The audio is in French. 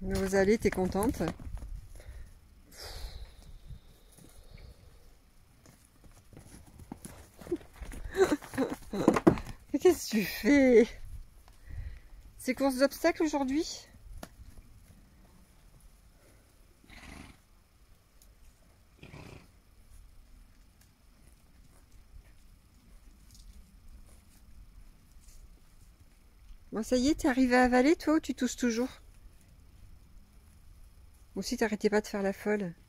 Rosalie, t'es contente? Qu'est-ce que tu fais? C'est course d'obstacles aujourd'hui? Bon, ça y est, t'es arrivé à avaler, toi, ou tu tousses toujours? Ou si t'arrêtais pas de faire la folle?